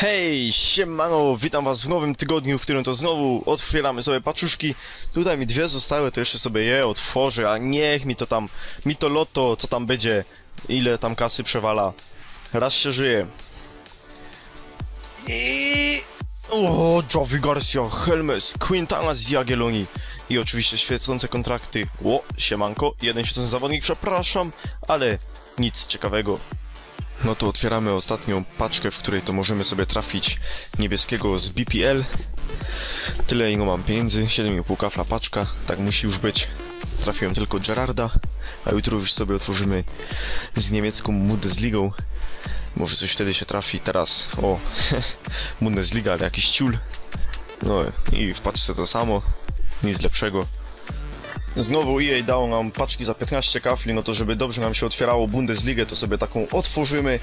Hej, siemano, witam was w nowym tygodniu, w którym to znowu otwieramy sobie paczuszki. Tutaj mi dwie zostały, to jeszcze sobie je otworzę, a niech mi to tam, mi to loto, co tam będzie, ile tam kasy przewala. Raz się żyje. I... O, Javi Garcia, Helmes, Quintana z Jagiellonii. I oczywiście świecące kontrakty. O, siemanko, jeden świecący zawodnik, przepraszam, ale nic ciekawego. No to otwieramy ostatnią paczkę, w której to możemy sobie trafić niebieskiego z BPL. Tyle jego mam pieniędzy, 7,5 kafla paczka, tak musi już być. Trafiłem tylko Gerarda, a jutro już sobie otworzymy z niemiecką Bundesligą. Może coś wtedy się trafi. Teraz, o, Bundesliga, ale jakiś ciul. No i w paczce to samo, nic lepszego. Znowu EA dało nam paczki za 15 kafli, no to żeby dobrze nam się otwierało Bundesligę, to sobie taką otworzymy.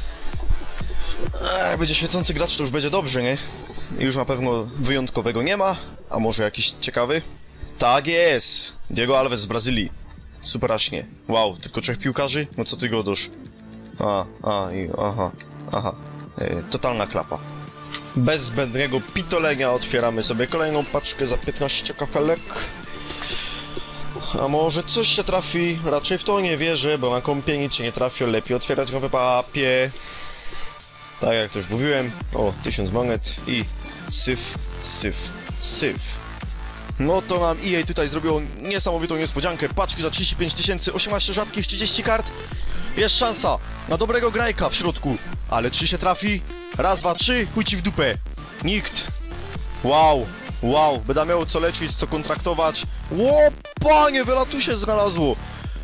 Jak będzie świecący gracz, to już będzie dobrze, nie? Już na pewno wyjątkowego nie ma, a może jakiś ciekawy? Tak jest! Diego Alves z Brazylii. Superaśnie. Wow, tylko 3 piłkarzy? No co ty godosz? Aha. Totalna klapa. Bez zbędnego pitolenia otwieramy sobie kolejną paczkę za 15 kafelek. A może coś się trafi? Raczej w to nie wierzę, bo na kompie nic się nie trafi, lepiej otwierać nowy papier. Tak jak też mówiłem, o 1000 monet i syf. No to nam EA tutaj zrobiło niesamowitą niespodziankę. Paczki za 35 000, 18 rzadkich, 30 kart. Jest szansa na dobrego grajka w środku. Ale czy się trafi? Raz, dwa, trzy, chuj ci w dupę. Nikt. Wow, będę miał co lecieć, co kontraktować. Ło, panie, wylatusie znalazło.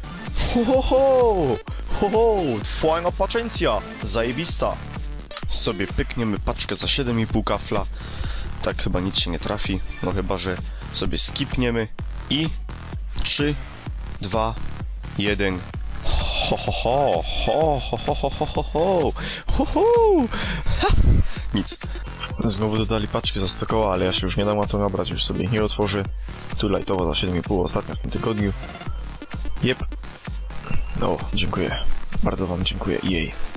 Fajna paczęcja, zajebista. Sobie pykniemy paczkę za 7,5 kafla. Tak chyba nic się nie trafi, no chyba, że sobie skipniemy. I 3, 2, 1. Nic. Znowu dodali paczki za 100 koła, ale ja się już nie dam na to nabrać, już sobie nie otworzę. Tu lightowa za 7,5 ostatnio w tym tygodniu. Jep. No, dziękuję. Bardzo wam dziękuję, EA.